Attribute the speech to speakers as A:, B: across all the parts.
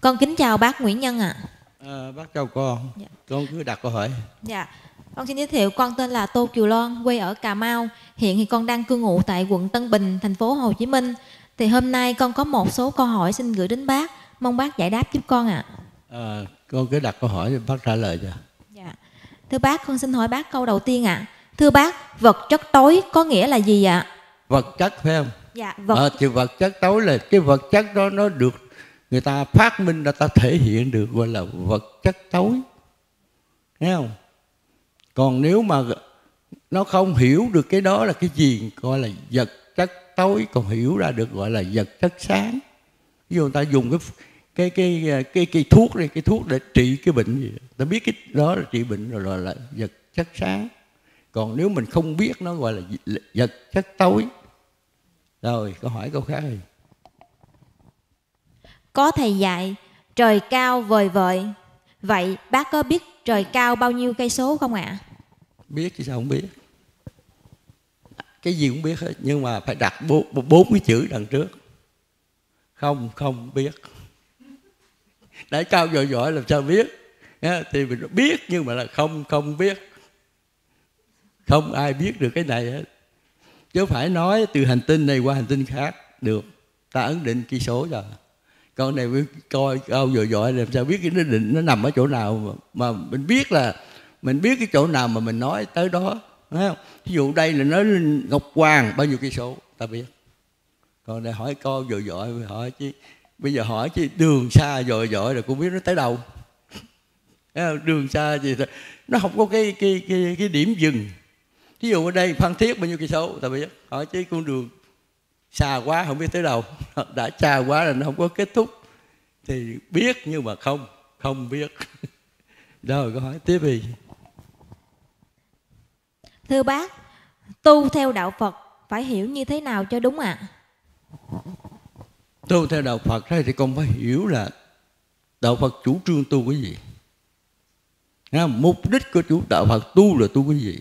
A: Con kính chào bác Nguyễn Nhân ạ.
B: Bác chào con.
A: Dạ.
B: Con cứ đặt câu hỏi.
A: Dạ. Con xin giới thiệu, con tên là Tô Kiều Loan, quê ở Cà Mau. Hiện thì con đang cư ngụ tại quận Tân Bình, thành phố Hồ Chí Minh. Thì hôm nay con có một số câu hỏi xin gửi đến bác, mong bác giải đáp giúp con ạ.
B: Con cứ đặt câu hỏi để bác trả lời cho.
A: Dạ. Thưa bác, con xin hỏi bác câu đầu tiên ạ. Thưa bác, vật chất tối có nghĩa là gì ạ?
B: Vật chất phải không?
A: Dạ,
B: Thì vật chất tối là cái vật chất đó nó được người ta phát minh ra, ta thể hiện được, gọi là vật chất tối. Thấy không? Còn nếu mà nó không hiểu được cái đó là cái gì, gọi là vật chất tối, còn hiểu ra được gọi là vật chất sáng. Ví dụ người ta dùng cái thuốc này, cái thuốc để trị cái bệnh gì, ta biết cái đó là trị bệnh rồi, gọi là vật chất sáng. Còn nếu mình không biết nó gọi là vật chất tối. Rồi, câu hỏi câu khác đi.
A: Có thầy dạy trời cao vời vợi. Vậy bác có biết trời cao bao nhiêu cây số không ạ?
B: Biết chứ sao không biết. Cái gì cũng biết hết, nhưng mà phải đặt 4 cái chữ đằng trước. Không biết. Để cao giỏi làm sao biết. Thì mình biết nhưng mà là không biết. Không ai biết được cái này hết. Chứ không phải nói từ hành tinh này qua hành tinh khác được. Ta ấn định cây số rồi. Con này coi cao giỏi làm sao biết cái nó định nó nằm ở chỗ nào mà mình biết là mình biết cái chỗ nào mà mình nói tới đó, thấy không? Ví dụ đây là nói Ngọc Hoàng bao nhiêu cây số ta biết. Còn này hỏi con giỏi hỏi chứ bây giờ hỏi chứ đường xa giỏi rồi cũng biết nó tới đâu. Đường xa gì nó không có cái điểm dừng. Ví dụ ở đây Phan Thiết bao nhiêu cây số ta biết. Hỏi chứ con đường xa quá không biết tới đâu, đã xa quá là nó không có kết thúc. Thì biết nhưng mà không biết. Rồi câu hỏi tiếp đi.
A: Thưa bác, tu theo đạo Phật phải hiểu như thế nào cho đúng ạ?
B: Tu theo đạo Phật thì con phải hiểu là đạo Phật chủ trương tu cái gì. Mục đích của chủ đạo Phật tu là tu cái gì,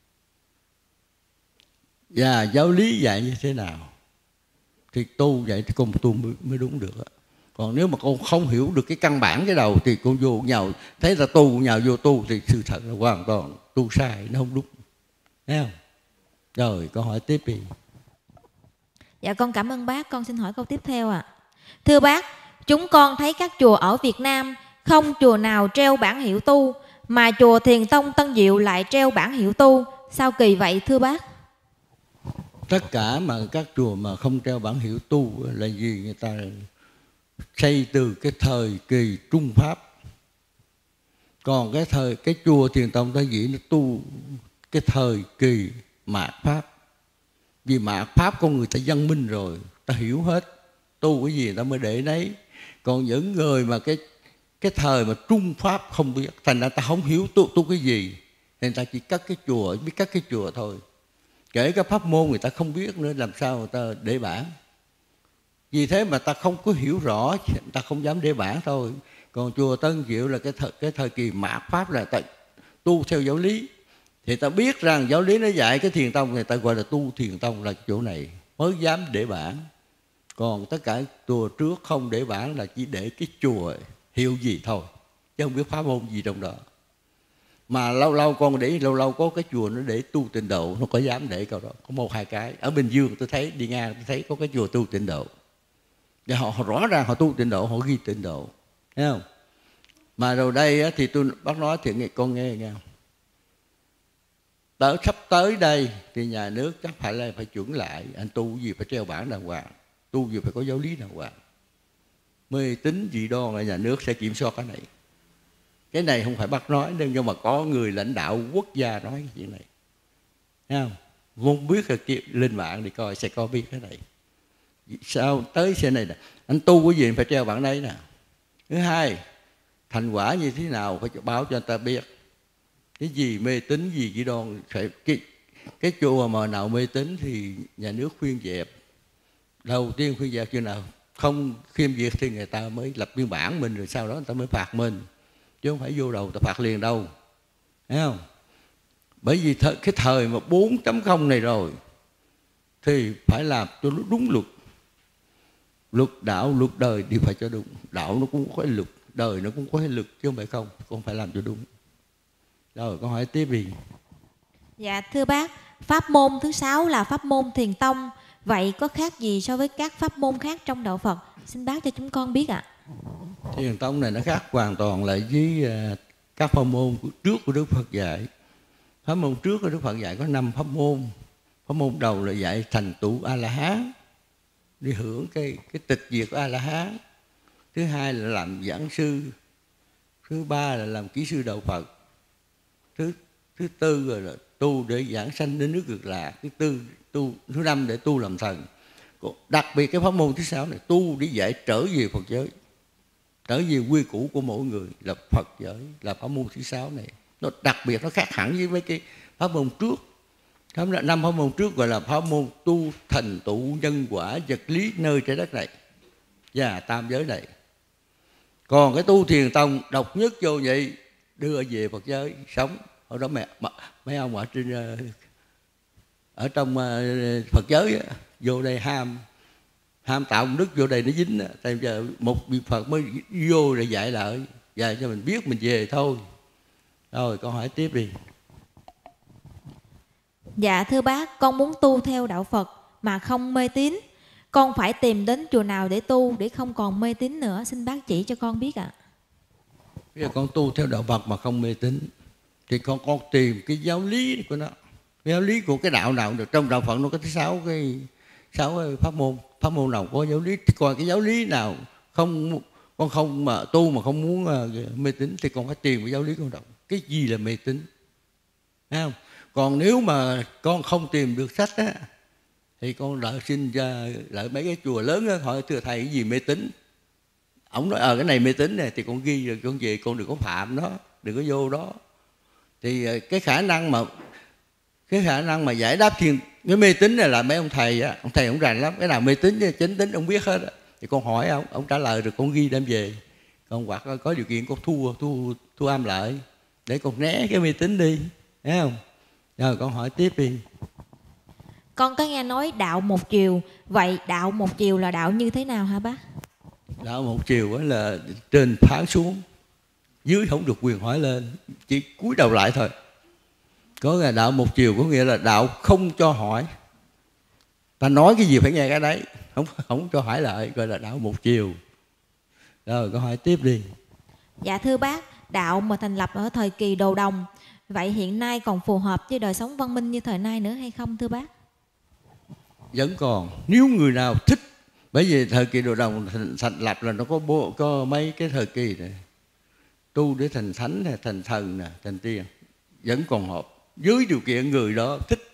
B: và giáo lý dạy như thế nào. Thì tu vậy thì con tu mới đúng được. Còn nếu mà con không hiểu được cái căn bản cái đầu thì con vô nhào thấy là tu nhào vô tu thì sự thật là hoàn toàn tu sai, nó không đúng. Thấy không? Rồi câu hỏi tiếp đi.
A: Dạ con cảm ơn bác. Con xin hỏi câu tiếp theo ạ. Thưa bác, chúng con thấy các chùa ở Việt Nam không chùa nào treo bảng hiệu tu, mà chùa Thiền Tông Tân Diệu lại treo bảng hiệu tu. Sao kỳ vậy thưa bác?
B: Tất cả mà các chùa mà không treo bảng hiệu tu là gì? Người ta xây từ cái thời kỳ Trung Pháp. Còn cái chùa Thiền Tông Tân Diệu nó tu cái thời kỳ Mạt Pháp. Vì Mạt Pháp con người ta văn minh rồi, ta hiểu hết tu cái gì ta mới để đấy. Còn những người mà cái thời mà Trung Pháp không biết, thành ra ta không hiểu tu cái gì, nên ta chỉ cất cái chùa, biết cất cái chùa thôi. Kể cả pháp môn người ta không biết nữa, làm sao người ta để bảng. Vì thế mà ta không có hiểu rõ, ta không dám để bảng thôi. Còn chùa Tân Diệu là cái thời kỳ Mạt Pháp là ta tu theo giáo lý. Thì ta biết rằng giáo lý nó dạy cái Thiền Tông, người ta gọi là tu Thiền Tông là chỗ này, mới dám để bảng. Còn tất cả chùa trước không để bảng là chỉ để cái chùa hiệu gì thôi, chứ không biết pháp môn gì trong đó. Mà lâu con để lâu có cái chùa nó để tu Tịnh Độ, nó có dám để câu đó, có 1-2 cái. Ở Bình Dương tôi thấy, đi ngang tôi thấy có cái chùa tu Tịnh Độ. Và họ rõ ràng họ tu Tịnh Độ, họ ghi Tịnh Độ, thấy không? Mà rồi đây thì tôi bác nói thì con nghe không? Sắp tới đây thì nhà nước chắc phải chuẩn lại, anh tu gì phải treo bảng đàng hoàng, tu gì phải có giáo lý đàng hoàng. Mê tín dị đoan là nhà nước sẽ kiểm soát cái này. Cái này không phải bác nói đâu, nhưng mà có người lãnh đạo quốc gia nói cái chuyện này. Thấy không? Không biết là lên mạng thì coi sẽ có biết cái này. Sao tới xe này nè, anh tu cái gì phải treo bảng đấy nè. Thứ hai, thành quả như thế nào phải báo cho anh ta biết. Cái gì mê tín gì dị đoan, cái chùa mà nào mê tín thì nhà nước khuyên dẹp. Đầu tiên khuyên dẹp chuyện nào không khiêm duyệt thì người ta mới lập biên bản mình, rồi sau đó người ta mới phạt mình, chứ không phải vô đầu ta phạt liền đâu. Thấy không? Bởi vì cái thời mà 4.0 này rồi thì phải làm cho nó đúng luật. luật đạo luật đời đều phải cho đúng. Đạo nó cũng có luật, đời nó cũng có luật, chứ không phải không, con phải làm cho đúng. Rồi con hỏi tiếp đi.
A: Dạ thưa bác, pháp môn thứ 6 là pháp môn Thiền tông. Vậy có khác gì so với các pháp môn khác trong đạo Phật? Xin bác cho chúng con biết ạ.
B: Thiền tông này nó khác hoàn toàn lại với các pháp môn trước của Đức Phật dạy. Pháp môn trước của Đức Phật dạy có 5 pháp môn. Pháp môn đầu là dạy thành tựu A-la-hán, đi hưởng cái tịch diệt của A-la-hán. Thứ hai là làm giảng sư. Thứ ba là làm kỹ sư đạo Phật. Thứ tư rồi là tu để giảng sanh đến nước Cực Lạc. Thứ năm để tu làm thần. Đặc biệt cái pháp môn thứ 6 này tu để dạy trở về Phật giới, trở về quy củ của mỗi người là Phật giới, là pháp môn thứ 6 này. Nó đặc biệt, nó khác hẳn với mấy cái pháp môn trước. 5 pháp môn trước gọi là pháp môn tu thành tựu nhân quả vật lý nơi trái đất này và tam giới này. Còn cái tu Thiền tông độc nhất vô nhị, đưa về Phật giới sống. Hồi đó mấy ông ở trong Phật giới vô đây ham tạo công đức vô đây nó dính. Tại giờ một vị Phật mới vô để dạy lại, dạy cho mình biết mình về thôi. Rồi con hỏi tiếp đi.
A: Dạ thưa bác, con muốn tu theo đạo Phật mà không mê tín. Con phải tìm đến chùa nào để tu để không còn mê tín nữa? Xin bác chỉ cho con biết ạ.
B: Bây giờ con tu theo đạo Phật mà không mê tín thì con tìm cái giáo lý của nó. Giáo lý của cái đạo nào được. Trong đạo Phật nó có 6 cái pháp môn. Pháp môn nào có giáo lý. Thì còn cái giáo lý nào con không mà tu mà không muốn mê tín thì con phải tìm cái giáo lý con đọc. Cái gì là mê tín? Thấy không? Còn nếu mà con không tìm được sách á, thì con lại mấy cái chùa lớn á, hỏi thưa thầy cái gì mê tín. Ông nói cái này mê tín này, thì con ghi rồi con về, con đừng có phạm nó, đừng có vô đó. Thì cái khả năng mà giải đáp cái mê tín này là mấy ông thầy á, ông thầy ông rành lắm. Cái nào mê tín chính tín ông biết hết á. Thì con hỏi ông trả lời rồi con ghi đem về. Con hoặc có điều kiện con thu âm lại để con né cái mê tín đi, thấy không? Rồi con hỏi tiếp đi.
A: Con có nghe nói đạo một chiều. Vậy đạo một chiều là đạo như thế nào hả bác?
B: Đạo một chiều là trên phán xuống, dưới không được quyền hỏi lên, chỉ cúi đầu lại thôi. Có là đạo một chiều có nghĩa là đạo không cho hỏi. Ta nói cái gì phải nghe cái đấy, không cho hỏi lại, gọi là đạo một chiều. Rồi con hỏi tiếp đi.
A: Dạ thưa bác, đạo mà thành lập ở thời kỳ Đồ Đồng, vậy hiện nay còn phù hợp với đời sống văn minh như thời nay nữa hay không thưa bác?
B: Vẫn còn. Nếu người nào thích, bởi vì thời kỳ Đồ Đồng thành lập là nó có mấy cái thời kỳ này, tu để thành thánh này, thành thần nè, thành tiên, vẫn còn hợp dưới điều kiện người đó thích.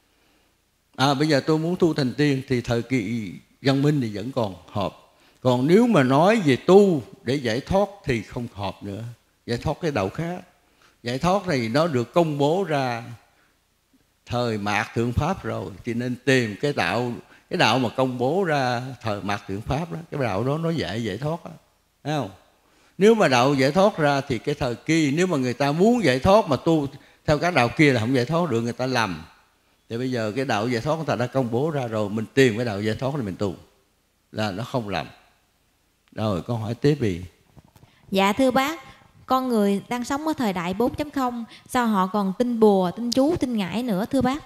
B: Bây giờ tôi muốn tu thành tiên thì thời kỳ văn minh thì vẫn còn hợp. Còn nếu mà nói về tu để giải thoát thì không hợp nữa. Giải thoát cái đạo khác. Giải thoát này nó được công bố ra thời Mạt Thượng Pháp rồi, thì nên tìm cái đạo mà công bố ra thời Mạt Thượng Pháp đó, cái đạo đó nó dạy giải thoát đó. Thấy không? Nếu mà đạo giải thoát ra thì cái thời kỳ, nếu mà người ta muốn giải thoát mà tu theo các đạo kia là không giải thoát được, người ta lầm. Thì bây giờ cái đạo giải thoát người ta đã công bố ra rồi, mình tìm cái đạo giải thoát để mình tu là nó không lầm. Rồi con hỏi tiếp đi.
A: Dạ thưa bác, con người đang sống ở thời đại 4.0, sao họ còn tin bùa, tin chú, tin ngải nữa thưa bác?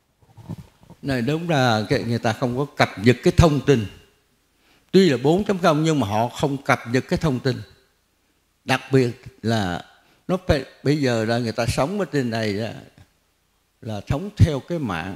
B: Này đúng là người ta không có cập nhật cái thông tin. Tuy là 4.0 nhưng mà họ không cập nhật cái thông tin. Đặc biệt là bây giờ là người ta sống ở trên này là sống theo cái mạng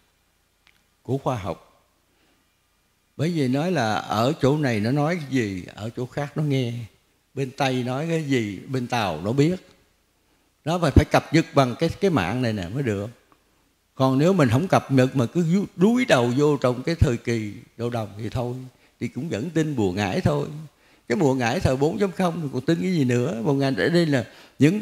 B: của khoa học. Bởi vì nói là ở chỗ này nó nói cái gì, ở chỗ khác nó nghe. Bên Tây nói cái gì, bên Tàu nó biết. Nó phải cập nhật bằng cái mạng này nè mới được. Còn nếu mình không cập nhật mà cứ đuối đầu vô trong cái thời kỳ Đồ Đồng thì thôi, thì cũng vẫn tin bùa ngải thôi. Cái bùa ngải thời 4.0 thì còn tin cái gì nữa. Bùa ngải ở đây là những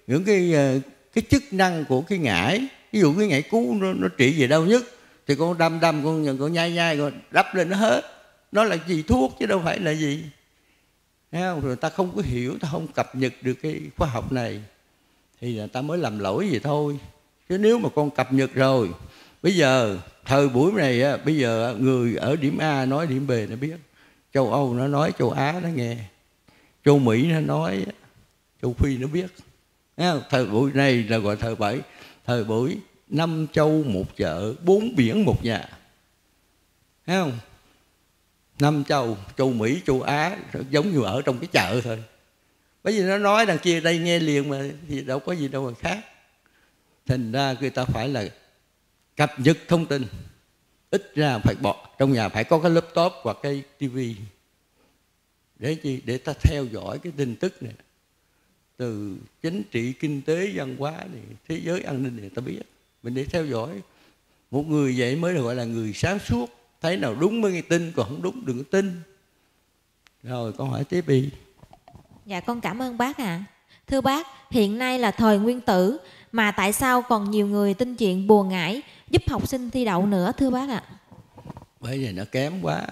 B: cái chức năng của cái ngải. Ví dụ cái ngải cứu nó trị về đau nhức thì con đâm con nhai con đắp lên nó hết. Nó là gì? Thuốc chứ đâu phải là gì. Thấy không? Rồi ta không có hiểu, ta không cập nhật được cái khoa học này thì người ta mới làm lỗi vậy thôi. Chứ nếu mà con cập nhật rồi, bây giờ thời buổi này bây giờ người ở điểm A nói điểm B nó biết, châu Âu nó nói, châu Á nó nghe, châu Mỹ nó nói, châu Phi nó biết. Thời buổi này là gọi thời buổi 5 châu một chợ, 4 biển một nhà. Thấy không? 5 châu, châu Mỹ, châu Á giống như ở trong cái chợ thôi. Bởi vì nó nói đằng kia đây nghe liền mà, thì đâu có gì đâu mà khác. Thành ra người ta phải là cập nhật thông tin. Ít ra phải trong nhà phải có cái laptop hoặc cái tivi. Để chi? Để ta theo dõi cái tin tức này, từ chính trị, kinh tế, văn hóa này, thế giới an ninh này ta biết. Mình để theo dõi. Một người vậy mới được gọi là người sáng suốt. Thấy nào đúng mới nghe tin, còn không đúng đừng có tin. Rồi con hỏi tiếp đi.
A: Dạ con cảm ơn bác ạ. Thưa bác, hiện nay là thời nguyên tử, mà tại sao còn nhiều người tin chuyện bùa ngải giúp học sinh thi đậu nữa thưa bác ạ?
B: Bởi vì nó kém quá.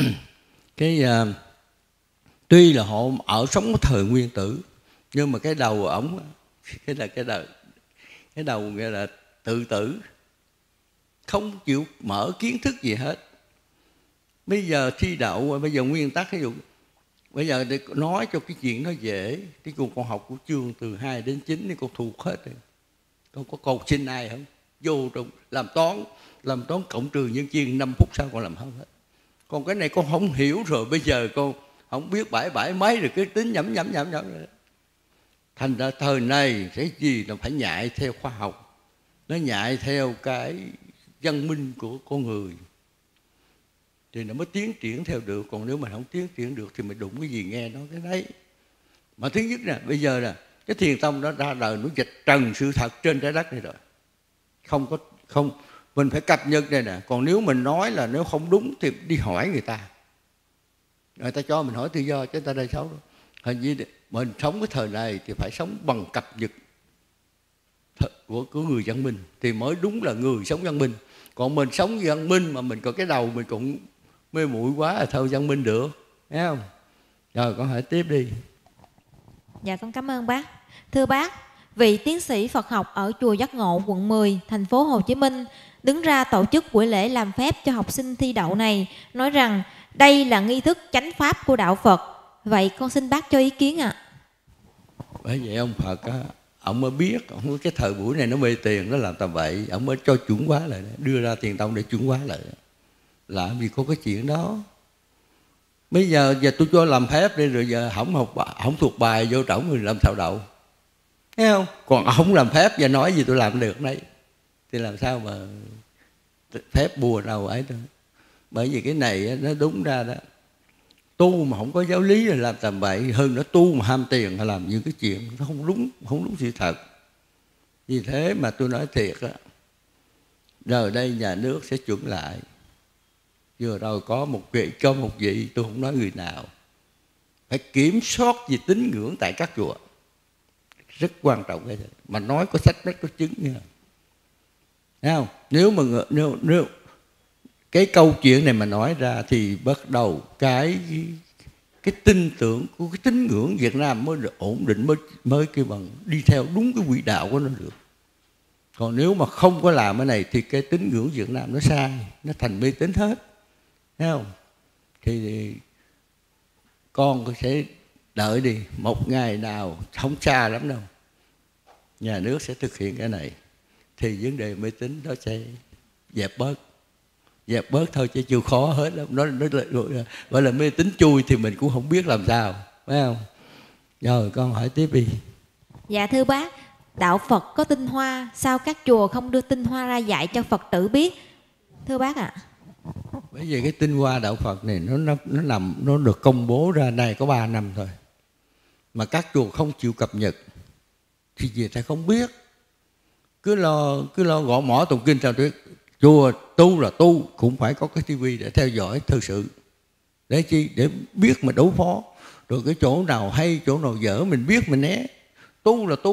B: Tuy là họ ở sống cái thời nguyên tử, nhưng mà cái đầu ổng, cái đầu nghĩa là tự tử, không chịu mở kiến thức gì hết. Bây giờ thi đậu, bây giờ nguyên tắc, ví dụ bây giờ để nói cho cái chuyện nó dễ, cái con học của chương từ 2 đến 9 thì con thuộc hết rồi. Con có cầu xin ai không? Vô trong làm toán cộng trừ nhân chia 5 phút sau con làm không hết. Còn cái này con không hiểu rồi, bây giờ con không biết bãi mấy rồi cái tính nhẩm rồi. Thành ra thời này cái gì là phải nhại theo khoa học, nó nhại theo cái văn minh của con người thì nó mới tiến triển theo được. Còn nếu mà không tiến triển được thì mình đụng cái gì nghe nó cái đấy. Mà thứ nhất nè, bây giờ nè, cái thiền tông đó ra đời nó dịch trần sự thật trên trái đất này rồi. Không mình phải cập nhật đây nè. Còn nếu mình nói là nếu không đúng thì đi hỏi người ta cho mình hỏi tự do, chứ ta đây xấu đâu. Hình như mình sống cái thời này thì phải sống bằng cập nhật của người văn minh thì mới đúng là người sống văn minh. Còn mình sống văn minh mà mình còn cái đầu mình cũng mê muội quá là thôi văn minh được, thấy không? Rồi con hỏi tiếp đi.
A: Dạ con cảm ơn bác. Thưa bác, vị tiến sĩ Phật học ở chùa Giác Ngộ, quận 10, thành phố Hồ Chí Minh đứng ra tổ chức buổi lễ làm phép cho học sinh thi đậu này, nói rằng đây là nghi thức chánh pháp của đạo Phật. Vậy con xin bác cho ý kiến ạ.
B: Bởi vậy ông Phật á, ông mới biết ông cái thời buổi này nó mê tiền, nó làm tầm bậy, ông mới cho chuẩn hóa lại, đưa ra tiền tông để chuẩn hóa lại. Làm gì có cái chuyện đó. Bây giờ tôi cho làm phép đi, rồi giờ không thuộc bài vô trỏng người làm sao đậu, thấy không? Còn không làm phép và nói gì tôi làm được đấy thì làm sao mà phép bùa nào ấy thôi. Bởi vì cái này nó đúng ra đó, tu mà không có giáo lý là làm tầm bậy, hơn nữa tu mà ham tiền hay làm những cái chuyện nó không đúng sự thật. Vì thế mà tôi nói thiệt á, rồi đây nhà nước sẽ chuẩn lại. Vừa rồi có một vị tôi không nói người nào, phải kiểm soát về tín ngưỡng tại các chùa, rất quan trọng cái này. Mà nói có sách rất có chứng nha, thấy không? Nếu cái câu chuyện này mà nói ra thì bắt đầu cái tin tưởng của cái tín ngưỡng Việt Nam mới được ổn định, mới kêu bằng đi theo đúng cái quỹ đạo của nó được. Còn nếu mà không có làm cái này thì cái tín ngưỡng Việt Nam nó sai, nó thành mê tín hết, thấy không? Thì con sẽ đợi đi, một ngày nào không xa lắm đâu, nhà nước sẽ thực hiện cái này thì vấn đề mê tín nó sẽ dẹp bớt thôi, chứ chưa khó hết lắm. Nó gọi là mê tín chui thì mình cũng không biết làm sao, phải không? Rồi con hỏi tiếp đi.
A: Dạ thưa bác, đạo Phật có tinh hoa, sao các chùa không đưa tinh hoa ra dạy cho Phật tử biết, thưa bác ạ?
B: Bởi vì cái tinh hoa đạo Phật này nó được công bố ra này có 3 năm thôi, mà các chùa không chịu cập nhật thì người ta không biết, cứ lo gõ mỏ tụng kinh sao tuyết. Chùa tu là tu, cũng phải có cái tivi để theo dõi thực sự, để chi? Để biết mà đối phó. Rồi cái chỗ nào hay, chỗ nào dở mình biết mình né. Tu là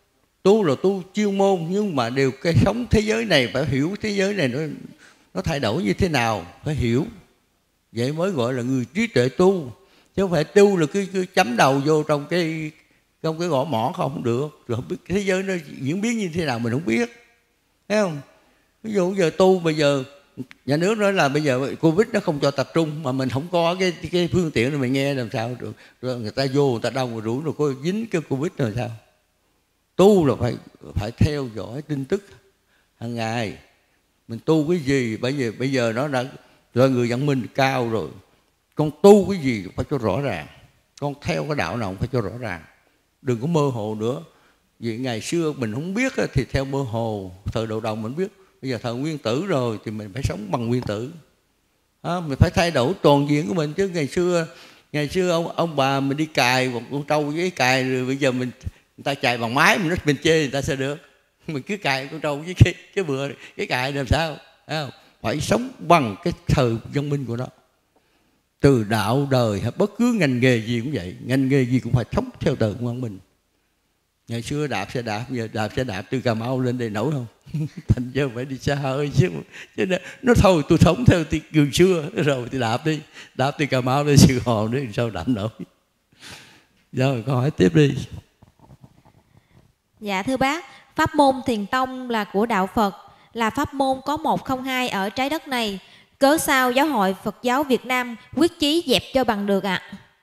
B: tu chuyên môn, nhưng mà đều cái sống thế giới này phải hiểu thế giới này nó thay đổi như thế nào, phải hiểu. Vậy mới gọi là người trí tuệ tu, chứ không phải tu là cứ chấm đầu vô trong cái gõ mỏ không được. Rồi không biết thế giới nó diễn biến như thế nào mình không biết, thấy không? Ví dụ giờ tu bây giờ Nhà nước nói là bây giờ Covid nó không cho tập trung, mà mình không có cái phương tiện để mình nghe làm sao được. Rồi người ta vô, người ta đông rồi rủi rồi có dính cái Covid rồi sao? Tu là phải theo dõi tin tức hàng ngày. Mình tu cái gì? Bây giờ nó đã rồi, người văn minh cao rồi. Con tu cái gì phải cho rõ ràng. Con theo cái đạo nào phải cho rõ ràng. Đừng có mơ hồ nữa. Vì ngày xưa mình không biết thì theo mơ hồ. Thời đầu đồng mình biết. Bây giờ thời nguyên tử rồi thì mình phải sống bằng nguyên tử. Mình phải thay đổi toàn diện của mình. Chứ ngày xưa ông bà mình đi cài một con trâu với cài, rồi bây giờ người ta cài bằng máy, mình chê người ta sẽ được. Mình cứ cài con trâu với cái bừa, cái cài làm sao? Phải sống bằng cái thời văn minh của nó. Từ đạo đời hay bất cứ ngành nghề gì cũng vậy, ngành nghề gì cũng phải sống theo thời văn minh. Ngày xưa đạp xe đạp, giờ đạp xe đạp từ Cà Mau lên đây nổi không? Thành ra phải đi xa hơi chứ nó thôi tôi sống theo người xưa rồi thì đạp từ Cà Mau lên Sài Gòn nữa sao đạp nổi. Rồi câu hỏi tiếp đi.
A: Dạ thưa bác, pháp môn Thiền tông là của đạo Phật, là pháp môn có một không hai ở trái đất này. Cớ sao Giáo hội Phật giáo Việt Nam quyết chí dẹp cho bằng được ạ?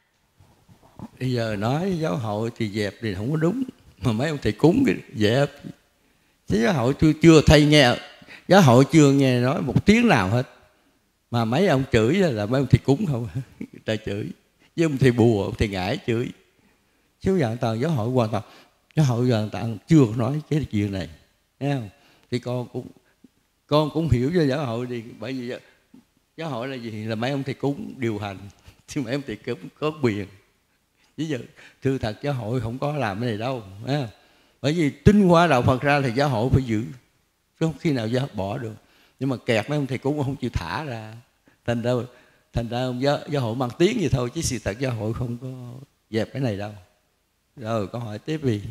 B: Bây giờ nói giáo hội thì dẹp thì không có đúng. Mà mấy ông thầy cúng dẹp. Chứ giáo hội tôi chưa thấy nghe, giáo hội chưa nghe nói một tiếng nào hết. Mà mấy ông chửi là mấy ông thầy cúng không. Ta chửi. Với ông thầy bùa, ông thầy ngải chửi. Chứ hoàn toàn giáo hội hoàn toàn chưa nói cái chuyện này. Thấy không? Thì con cũng hiểu cho giáo hội đi. Bởi vì giáo hội là gì? Là mấy ông thầy cúng điều hành. Chứ mấy ông thầy cúng có quyền. Chứ giờ thưa thật giáo hội không có làm cái này đâu. Thấy không? Bởi vì tinh hoa đạo Phật ra thì giáo hội phải giữ. Chứ không khi nào giáo bỏ được. Nhưng mà kẹt mấy ông thầy cúng không chịu thả ra. Thành ra ông giáo hội mang tiếng vậy thôi. Chứ sự thật giáo hội không có dẹp cái này đâu. Rồi câu hỏi tiếp đi.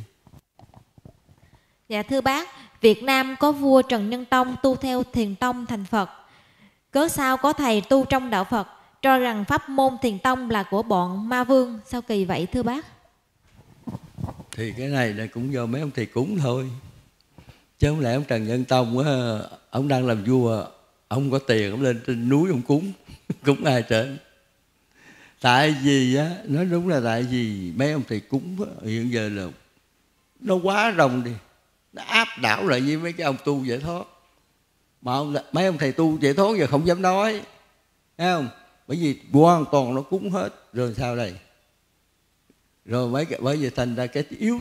A: Dạ thưa bác, Việt Nam có vua Trần Nhân Tông tu theo Thiền tông thành Phật. Cớ sao có thầy tu trong đạo Phật cho rằng pháp môn Thiền tông là của bọn ma vương? Sao kỳ vậy thưa bác?
B: Thì cái này là cũng do mấy ông thầy cúng thôi. Chứ không lẽ ông Trần Nhân Tông ông đang làm vua, ông có tiền ông lên trên núi ông cúng. Cúng ai trơn. Tại vì nói đúng là tại vì mấy ông thầy cúng hiện giờ là nó quá rồng đi, nó áp đảo lại với mấy cái ông tu giải thoát. Mà mấy ông thầy tu giải thoát giờ không dám nói, thấy không? Bởi vì hoàn toàn nó cúng hết. Rồi sao đây? Rồi bởi vì thành ra cái yếu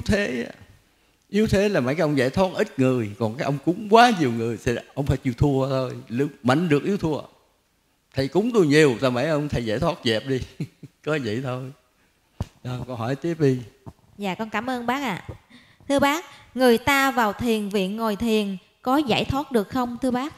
B: thế là mấy cái ông giải thoát ít người, còn cái ông cúng quá nhiều người thì ông phải chịu thua thôi. Mạnh được yếu thua. Thầy cúng tôi nhiều, sao mấy ông thầy giải thoát dẹp đi. Có vậy thôi. Rồi câu hỏi tiếp đi.
A: Dạ con cảm ơn bác ạ. Thưa bác, người ta vào thiền viện ngồi thiền có giải thoát được không thưa bác?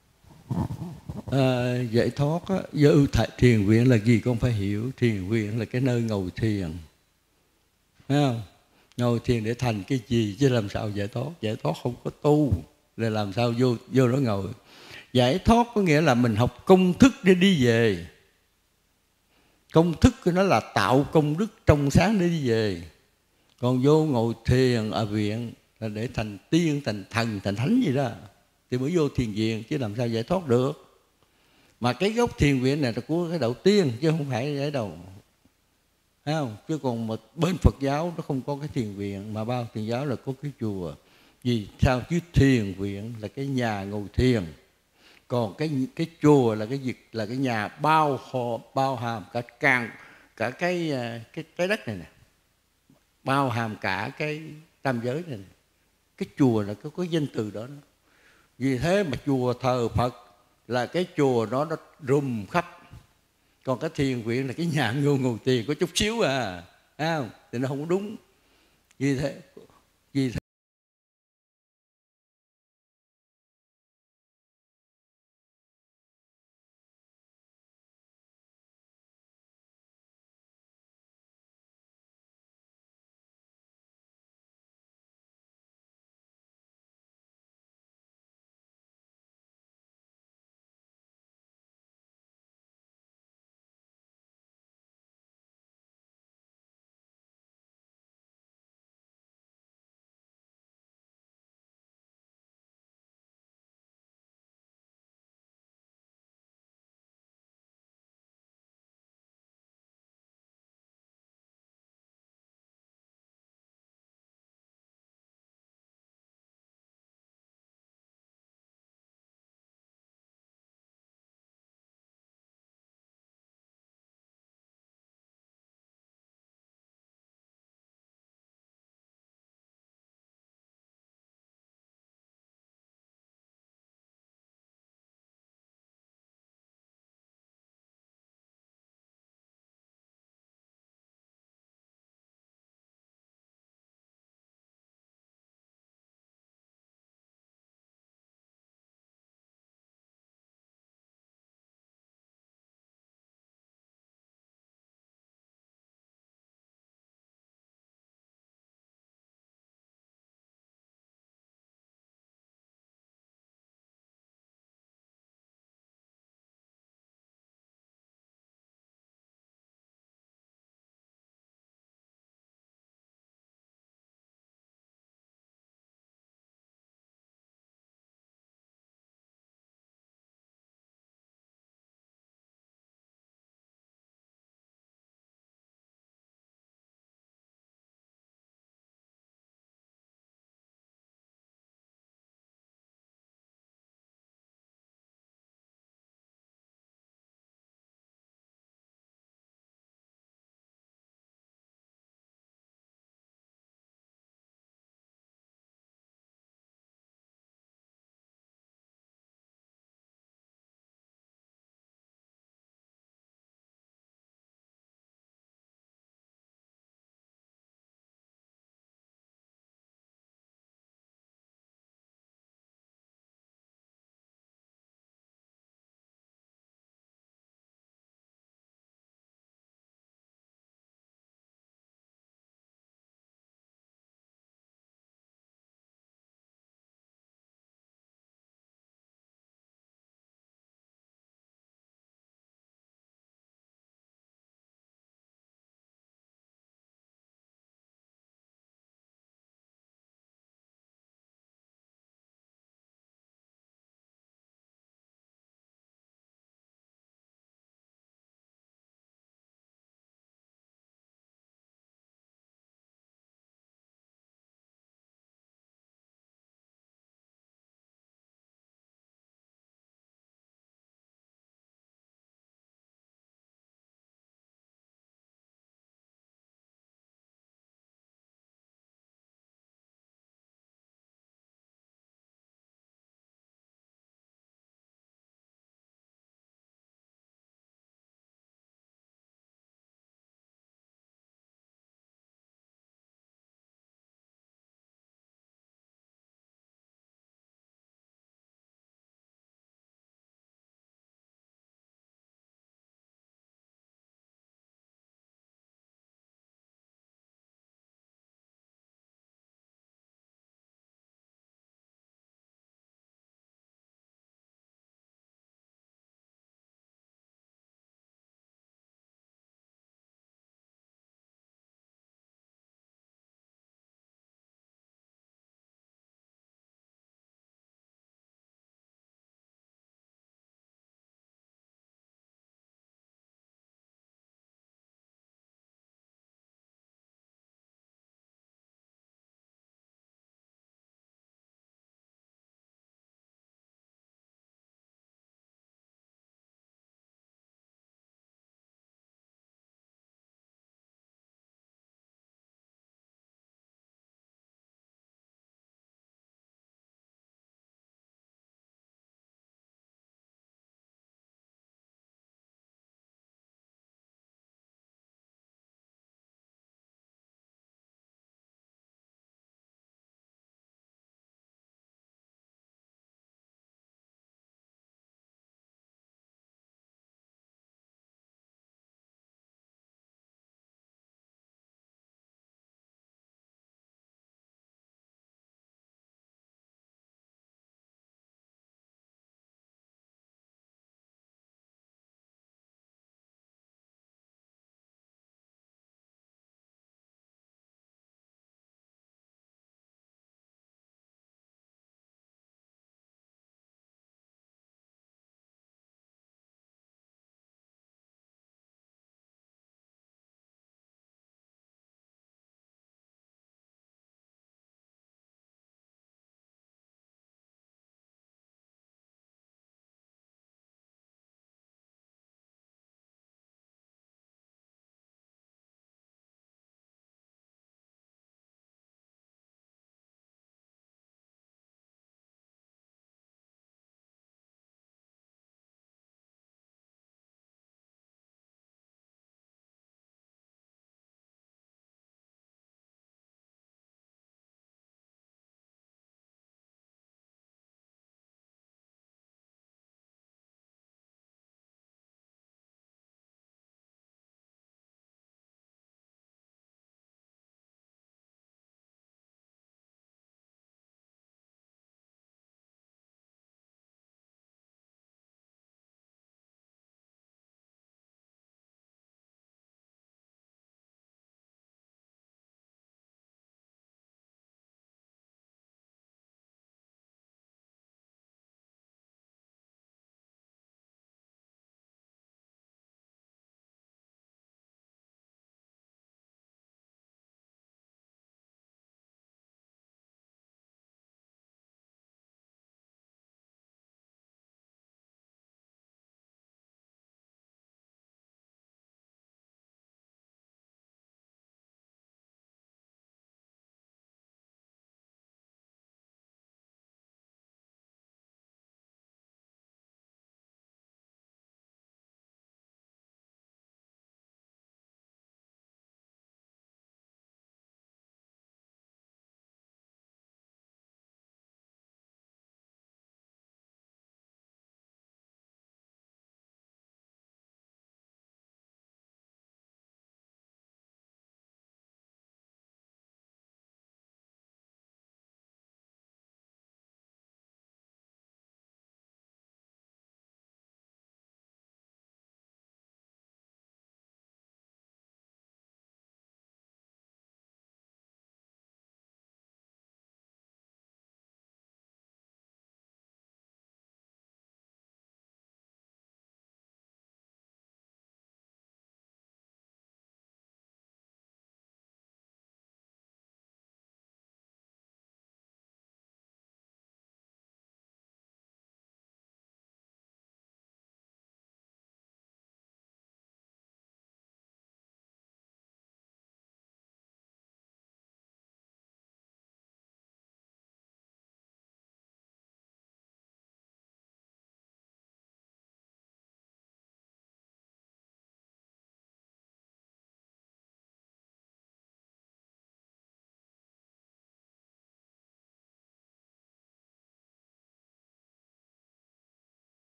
B: Giải thoát thiền viện là gì con phải hiểu. Thiền viện là cái nơi ngồi thiền, thấy không? Ngồi thiền để thành cái gì chứ làm sao giải thoát? Giải thoát không có tu là làm sao vô đó ngồi. Giải thoát có nghĩa là mình học công thức để đi về. Công thức của nó là tạo công đức trong sáng để đi về. Còn vô ngồi thiền ở viện là để thành tiên, thành thần, thành thánh gì đó thì mới vô thiền viện, chứ làm sao giải thoát được. Mà cái gốc thiền viện này là của cái đầu tiên chứ không phải ở đầu, thấy không? Chứ còn một bên Phật giáo nó không có cái thiền viện, mà bao thiền giáo là có cái chùa. Vì sao? Chứ thiền viện là cái nhà ngồi thiền, còn cái chùa là cái việc là cái nhà bao hàm cả cái đất này nè, bao hàm cả cái tam giới này nè. Cái chùa là có danh từ đó. Vì thế mà chùa thờ Phật là cái chùa đó nó rùm khắp. Còn cái thiền viện là cái nhà ngồi thiền có chút xíu thấy không? Thì nó không đúng. Vì thế